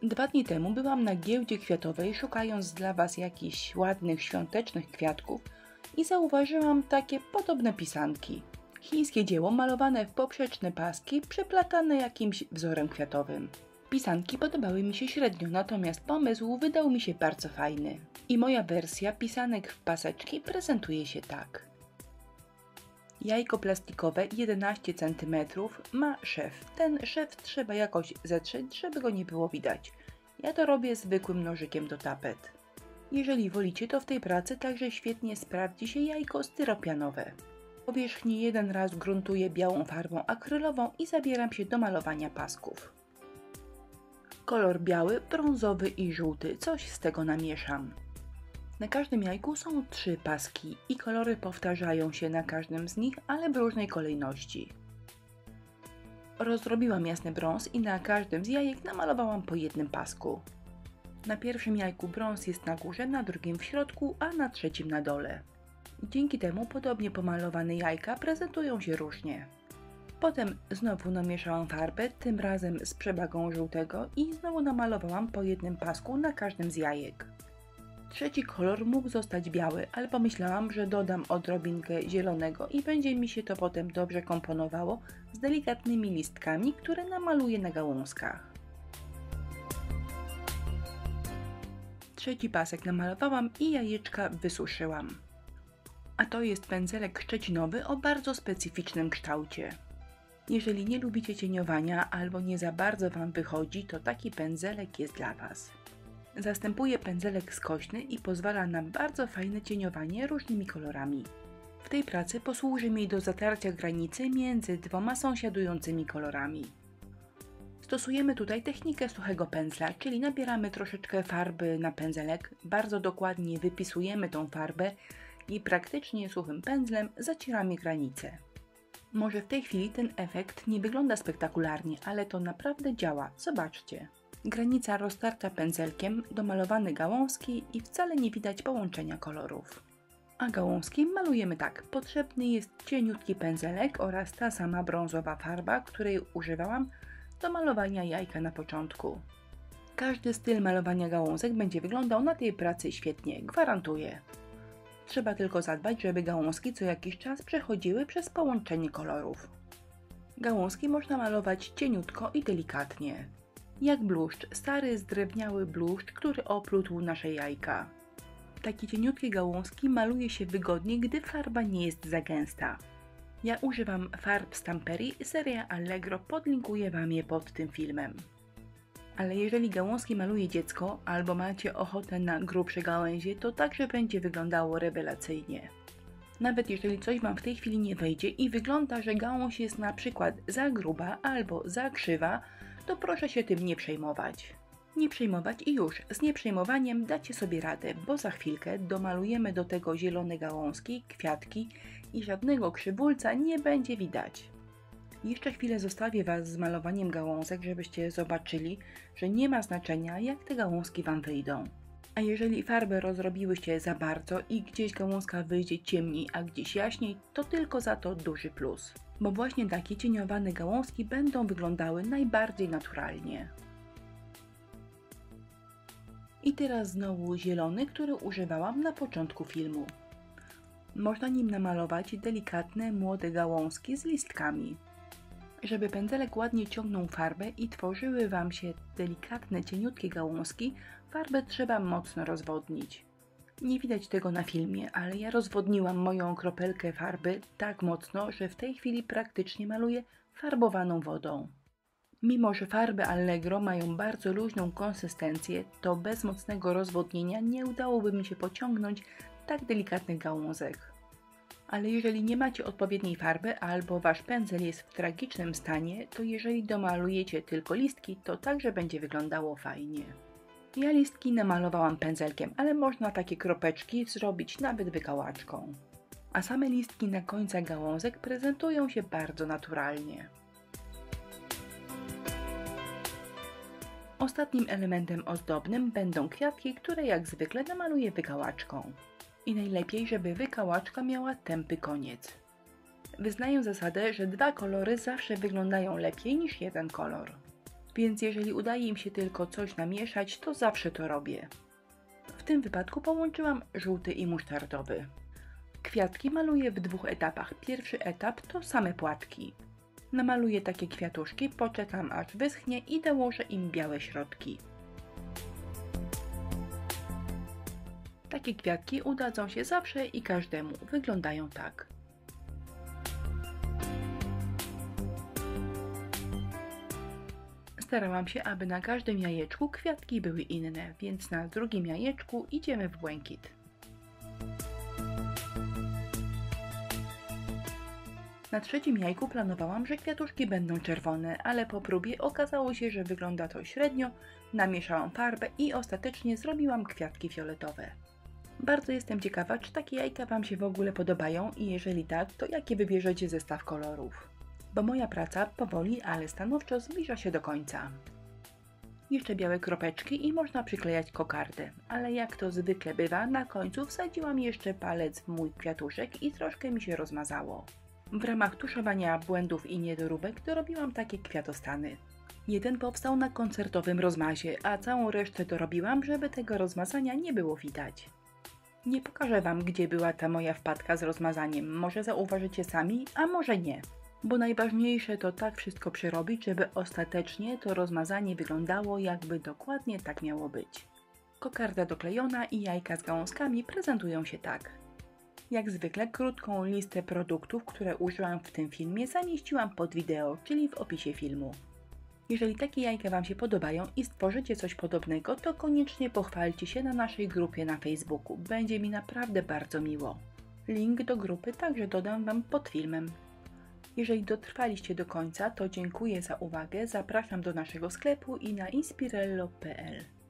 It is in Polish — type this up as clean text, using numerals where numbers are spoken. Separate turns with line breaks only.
2 dni temu byłam na giełdzie kwiatowej, szukając dla Was jakichś ładnych, świątecznych kwiatków i zauważyłam takie podobne pisanki. Chińskie dzieło malowane w poprzeczne paski, przeplatane jakimś wzorem kwiatowym. Pisanki podobały mi się średnio, natomiast pomysł wydał mi się bardzo fajny. I moja wersja pisanek w paseczki prezentuje się tak. Jajko plastikowe 11 cm ma szef. Ten szef trzeba jakoś zetrzeć, żeby go nie było widać. Ja to robię zwykłym nożykiem do tapet. Jeżeli wolicie, to w tej pracy także świetnie sprawdzi się jajko styropianowe. Powierzchnię jeden raz gruntuję białą farbą akrylową i zabieram się do malowania pasków. Kolor biały, brązowy i żółty, coś z tego namieszam. Na każdym jajku są 3 paski i kolory powtarzają się na każdym z nich, ale w różnej kolejności. Rozdrobiłam jasny brąz i na każdym z jajek namalowałam po jednym pasku. Na pierwszym jajku brąz jest na górze, na drugim w środku, a na trzecim na dole. Dzięki temu podobnie pomalowane jajka prezentują się różnie. Potem znowu namieszałam farbę, tym razem z przewagą żółtego i znowu namalowałam po jednym pasku na każdym z jajek. Trzeci kolor mógł zostać biały, ale pomyślałam, że dodam odrobinkę zielonego i będzie mi się to potem dobrze komponowało z delikatnymi listkami, które namaluję na gałązkach. Trzeci pasek namalowałam i jajeczka wysuszyłam. A to jest pędzelek szczecinowy o bardzo specyficznym kształcie. Jeżeli nie lubicie cieniowania albo nie za bardzo Wam wychodzi, to taki pędzelek jest dla Was. Zastępuje pędzelek skośny i pozwala na bardzo fajne cieniowanie różnymi kolorami. W tej pracy posłuży mi do zatarcia granicy między 2 sąsiadującymi kolorami. Stosujemy tutaj technikę suchego pędzla, czyli nabieramy troszeczkę farby na pędzelek, bardzo dokładnie wypisujemy tą farbę i praktycznie suchym pędzlem zacieramy granice. Może w tej chwili ten efekt nie wygląda spektakularnie, ale to naprawdę działa, zobaczcie. Granica roztarta pędzelkiem, domalowane gałązki i wcale nie widać połączenia kolorów. A gałązki malujemy tak. Potrzebny jest cieniutki pędzelek oraz ta sama brązowa farba, której używałam do malowania jajka na początku. Każdy styl malowania gałązek będzie wyglądał na tej pracy świetnie, gwarantuję. Trzeba tylko zadbać, żeby gałązki co jakiś czas przechodziły przez połączenie kolorów. Gałązki można malować cieniutko i delikatnie. Jak bluszcz, stary zdrewniały bluszcz, który oplótł nasze jajka. Takie cieniutkie gałązki maluje się wygodnie, gdy farba nie jest za gęsta. Ja używam farb Stamperi, seria Allegro, podlinkuję Wam je pod tym filmem. Ale jeżeli gałązki maluje dziecko, albo macie ochotę na grubsze gałęzie, to także będzie wyglądało rewelacyjnie. Nawet jeżeli coś Wam w tej chwili nie wejdzie i wygląda, że gałąź jest na przykład za gruba albo za krzywa, to proszę się tym nie przejmować. Nie przejmować i już, z nieprzejmowaniem dacie sobie radę, bo za chwilkę domalujemy do tego zielone gałązki, kwiatki i żadnego krzywulca nie będzie widać. Jeszcze chwilę zostawię Was z malowaniem gałązek, żebyście zobaczyli, że nie ma znaczenia, jak te gałązki Wam wyjdą. A jeżeli farbę rozrobiłyście za bardzo i gdzieś gałązka wyjdzie ciemniej, a gdzieś jaśniej, to tylko za to duży plus. Bo właśnie takie cieniowane gałązki będą wyglądały najbardziej naturalnie. I teraz znowu zielony, który używałam na początku filmu. Można nim namalować delikatne, młode gałązki z listkami. Żeby pędzelek ładnie ciągnął farbę i tworzyły Wam się delikatne, cieniutkie gałązki, farbę trzeba mocno rozwodnić. Nie widać tego na filmie, ale ja rozwodniłam moją kropelkę farby tak mocno, że w tej chwili praktycznie maluję farbowaną wodą. Mimo że farby Allegro mają bardzo luźną konsystencję, to bez mocnego rozwodnienia nie udałoby mi się pociągnąć tak delikatnych gałązek. Ale jeżeli nie macie odpowiedniej farby albo Wasz pędzel jest w tragicznym stanie, to jeżeli domalujecie tylko listki, to także będzie wyglądało fajnie. Ja listki namalowałam pędzelkiem, ale można takie kropeczki zrobić nawet wykałaczką. A same listki na końcach gałązek prezentują się bardzo naturalnie. Ostatnim elementem ozdobnym będą kwiatki, które jak zwykle namaluję wykałaczką. I najlepiej, żeby wykałaczka miała tępy koniec. Wyznaję zasadę, że 2 kolory zawsze wyglądają lepiej niż jeden kolor. więc jeżeli udaje im się tylko coś namieszać, to zawsze to robię. W tym wypadku połączyłam żółty i musztardowy. Kwiatki maluję w 2 etapach. Pierwszy etap to same płatki. Namaluję takie kwiatuszki, poczekam aż wyschnie i dołożę im białe środki. Takie kwiatki udadzą się zawsze i każdemu. Wyglądają tak. Starałam się, aby na każdym jajeczku kwiatki były inne, więc na drugim jajeczku idziemy w błękit. Na trzecim jajku planowałam, że kwiatuszki będą czerwone, ale po próbie okazało się, że wygląda to średnio, namieszałam farbę i ostatecznie zrobiłam kwiatki fioletowe. Bardzo jestem ciekawa, czy takie jajka Wam się w ogóle podobają i jeżeli tak, to jakie wybierzecie zestaw kolorów. Bo moja praca powoli, ale stanowczo zbliża się do końca. Jeszcze białe kropeczki i można przyklejać kokardę, ale jak to zwykle bywa, na końcu wsadziłam jeszcze palec w mój kwiatuszek i troszkę mi się rozmazało. W ramach tuszowania błędów i niedoróbek dorobiłam takie kwiatostany. Jeden powstał na koncertowym rozmazie, a całą resztę dorobiłam, żeby tego rozmazania nie było widać. Nie pokażę Wam, gdzie była ta moja wpadka z rozmazaniem, może zauważycie sami, a może nie. Bo najważniejsze to tak wszystko przerobić, żeby ostatecznie to rozmazanie wyglądało, jakby dokładnie tak miało być. Kokarda doklejona i jajka z gałązkami prezentują się tak. Jak zwykle krótką listę produktów, które użyłam w tym filmie, zamieściłam pod wideo, czyli w opisie filmu. Jeżeli takie jajka Wam się podobają i stworzycie coś podobnego, to koniecznie pochwalcie się na naszej grupie na Facebooku. Będzie mi naprawdę bardzo miło. Link do grupy także dodam Wam pod filmem. Jeżeli dotrwaliście do końca, to dziękuję za uwagę, zapraszam do naszego sklepu i na inspirello.pl.